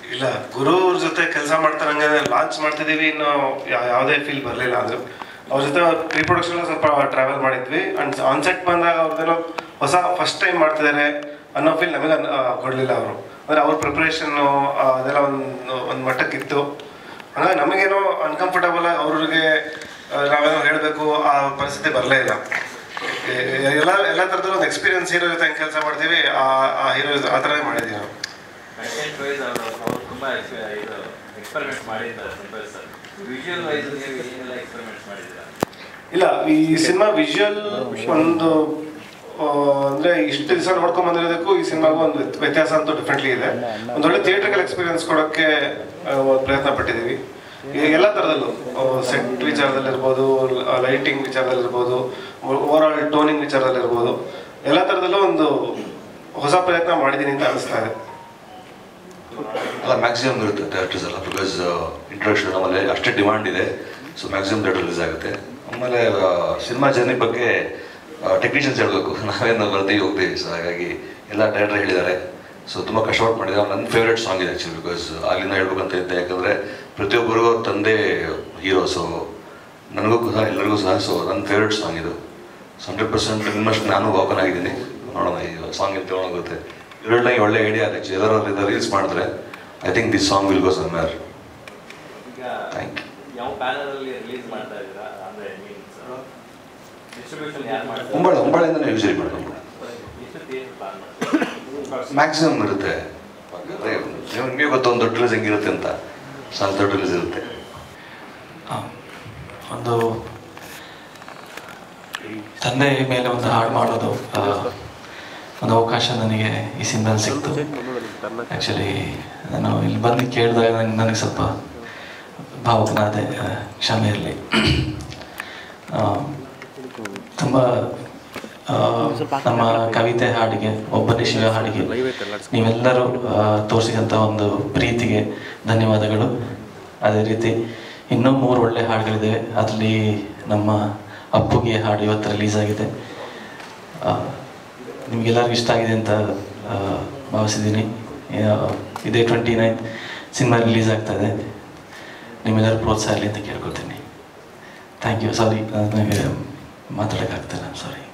ಇಲ್ಲ, ಗುರು ಅವ್ರ ಜೊತೆ ಕೆಲಸ ಮಾಡ್ತಾರಂಗೆ ಲಾಂಚ್ ಮಾಡ್ತಿದ್ದೀವಿ, ಇನ್ನು ಯಾವುದೇ ಫೀಲ್ ಬರಲಿಲ್ಲ. ಅದು ಅವ್ರ ಜೊತೆ ಪ್ರೀ ಪ್ರೊಡಕ್ಷನ್ ಸ್ವಲ್ಪ ಟ್ರಾವೆಲ್ ಮಾಡಿದ್ವಿ. ಆ್ಯಂಡ್ ಆನ್ಸೆಟ್ ಬಂದಾಗ ಅವ್ರದ್ದೇನೋ ಹೊಸ ಫಸ್ಟ್ ಟೈಮ್ ಮಾಡ್ತಿದ್ದಾರೆ ಅನ್ನೋ ಫೀಲ್ ನಮಗೆ ಕೊಡಲಿಲ್ಲ ಅವರು. ಅಂದರೆ ಅವ್ರ ಪ್ರಿಪ್ರೇಷನ್ನು ಅದೆಲ್ಲ ಒಂದು ಮಟ್ಟಕ್ಕಿತ್ತು. ಹಾಗಾಗಿ ನಮಗೇನೋ ಅನ್ಕಂಫರ್ಟಬಲ್ ಆಗಿ ಅವ್ರಿಗೆ ನಾವೇನೋ ಹೇಳಬೇಕು ಆ ಪರಿಸ್ಥಿತಿ ಬರಲೇ ಇಲ್ಲ. ಎಲ್ಲ ಥರದ್ದು ಒಂದು ಎಕ್ಸ್ಪೀರಿಯನ್ಸ್ ಹೀರೋ ಜೊತೆ ಹೆಂಗೆ ಕೆಲಸ ಮಾಡ್ತೀವಿ ಆ ಹೀರೋ ಆ ಥರನೇ ಮಾಡಿದ್ದೀವಿ ನಾವು. ಇಲ್ಲ, ಈ ಸಿನಿಮಾ ವಿಜುವಲ್ ಒಂದು ಅಂದರೆ ಇಷ್ಟು ದಿವಸ ನೋಡ್ಕೊಂಡ್ ಬಂದಿರೋದಕ್ಕೂ ಈ ಸಿನಿಮಾಗೂ ಒಂದು ವ್ಯತ್ಯಾಸ ಅಂತೂ ಡಿಫ್ರೆಂಟ್ಲಿ ಇದೆ. ಒಂದೊಳ್ಳೆ ಥಿಯೇಟ್ರಿಕಲ್ ಎಕ್ಸ್ಪೀರಿಯನ್ಸ್ ಕೊಡೋಕ್ಕೆ ಪ್ರಯತ್ನ ಪಟ್ಟಿದ್ದೀವಿ. ಎಲ್ಲ ಥರದಲ್ಲೂ ಸೆಟ್ ವಿಚಾರದಲ್ಲಿರ್ಬೋದು, ಲೈಟಿಂಗ್ ವಿಚಾರದಲ್ಲಿರ್ಬೋದು, ಓವರಾಲ್ ಟೋನಿಂಗ್ ವಿಚಾರದಲ್ಲಿರ್ಬೋದು, ಎಲ್ಲ ಥರದಲ್ಲೂ ಒಂದು ಹೊಸ ಪ್ರಯತ್ನ ಮಾಡಿದ್ದೀನಿ ಅಂತ ಅನಿಸ್ತಾ ಇದೆ. ಅಲ್ಲ, ಮ್ಯಾಕ್ಸಿಮಮ್ ಇರುತ್ತೆ ಥಿಯೇಟರ್ಸ್ ಎಲ್ಲ, ಬಿಕಾಸ್ ಇಂಟ್ರೊಡಕ್ಷನ್ ಆಮೇಲೆ ಅಷ್ಟೇ ಡಿಮಾಂಡ್ ಇದೆ. ಸೊ ಮ್ಯಾಕ್ಸಿಮಮ್ ಥಿಯೇಟರ್ ರಿಲೀಸ್ ಆಗುತ್ತೆ. ಆಮೇಲೆ ಸಿನಿಮಾ ಜರ್ನಿ ಬಗ್ಗೆ ಟೆಕ್ನಿಷಿಯನ್ಸ್ ಹೇಳಬೇಕು, ನಾವೇನು ಬರ್ತೀವಿ ಹೋಗ್ತೀವಿ. ಸೊ ಹಾಗಾಗಿ ಎಲ್ಲ ಡೈರೆಕ್ಟರ್ ಹೇಳಿದ್ದಾರೆ. ಸೊ ತುಂಬ ಕಷ್ಟಪಟ್ಟು ಮಾಡಿದ್ದಾರೆ. ನನ್ನ ಫೇವ್ರೇಟ್ ಸಾಂಗ್ ಇದೆ ಆ್ಯಕ್ಚುಲಿ, ಬಿಕಾಸ್ ಅಲ್ಲಿಂದ ಹೇಳ್ಬೇಕಂತ ಇದ್ದೆ. ಯಾಕಂದರೆ ಪ್ರತಿಯೊಬ್ಬರಿಗೂ ಅವ್ರ ತಂದೆ ಹೀರೋ. ಸೊ ನನಗೂ ಸಹ ಎಲ್ಲರಿಗೂ ಸಹ. ಸೊ ನನ್ನ ಫೇವ್ರೇಟ್ ಸಾಂಗ್ ಇದು. ಸೊ 100% ನಿಮ್ಮಷ್ಟು ನಾನು ಓಪನ್ ಆಗಿದ್ದೀನಿ. ನೋಡೋಣ ಈ ಸಾಂಗ್ ಅಂತ ಹೋಗುತ್ತೆ. ಇವರೆಲ್ಲ ಒಳ್ಳೆ ಐಡಿಯಾ ಇದೆ. ಎಲ್ಲರೂ ರೀಲ್ಸ್ ಮಾಡಿದ್ರೆ I think this song will go somewhere. Thank you. ಮುಂಬೈಯಿಂದನೇ ಯೂಶಲಿ ಮಾಡ್ಕೊಂಡು ಮ್ಯಾಕ್ಸಿಮಮ್ ಇರುತ್ತೆ. ನಿಮಗೆ ಗೊತ್ತು ಒಂದು ದೊಡ್ಡ ರಿಲೀಸ್ ಹೆಂಗಿರುತ್ತೆ ಅಂತ. ಸಣ್ಣ ದೊಡ್ಡ ರಿಲೀಸ್ ಇರುತ್ತೆ. ಒಂದು ತಂದೆ ಮೇಲೆ ಒಂದು ಹಾಡು ಮಾಡೋದು ಒಂದು ಅವಕಾಶ ನನಗೆ ಈ ಸಿನಿಮಾದಲ್ಲಿ ಸಿಕ್ತು. ಆ್ಯಕ್ಚುಲಿ ನಾನು ಇಲ್ಲಿ ಬಂದು ಕೇಳಿದಾಗ ನನಗೆ ಸ್ವಲ್ಪ ಭಾವುಕನಾದೆ, ಕ್ಷಮೆ ಇರಲಿ. ತುಂಬ ನಮ್ಮ ಕವಿತೆ ಹಾಡಿಗೆ, ಒಬ್ಬನೇ ಶಿವ ಹಾಡಿಗೆ ನೀವೆಲ್ಲರೂ ತೋರಿಸಿದಂಥ ಒಂದು ಪ್ರೀತಿಗೆ ಧನ್ಯವಾದಗಳು. ಅದೇ ರೀತಿ ಇನ್ನೂ 3 ಒಳ್ಳೆ ಹಾಡುಗಳಿದೆ. ಅದರಲ್ಲಿ ನಮ್ಮ ಅಪ್ಪುಗೆ ಹಾಡು ಇವತ್ತು ರಿಲೀಸ್ ಆಗಿದೆ. ನಿಮಗೆಲ್ಲರಿಗೂ ಇಷ್ಟ ಆಗಿದೆ ಅಂತ ಭಾವಿಸಿದ್ದೀನಿ. ಇದೇ 29 ಸಿನಿಮಾ ರಿಲೀಸ್ ಆಗ್ತಾಯಿದೆ. ನಿಮ್ಮೆಲ್ಲರೂ ಪ್ರೋತ್ಸಾಹ ಇರಲಿ ಅಂತ ಕೇಳ್ಕೊಳ್ತೀನಿ. Thank you. ಸಾರಿ, ನನಗೆ ಮಾತಾಡೋಕ್ಕಾಗ್ತಾಯಿಲ್ಲ, ಸಾರಿ.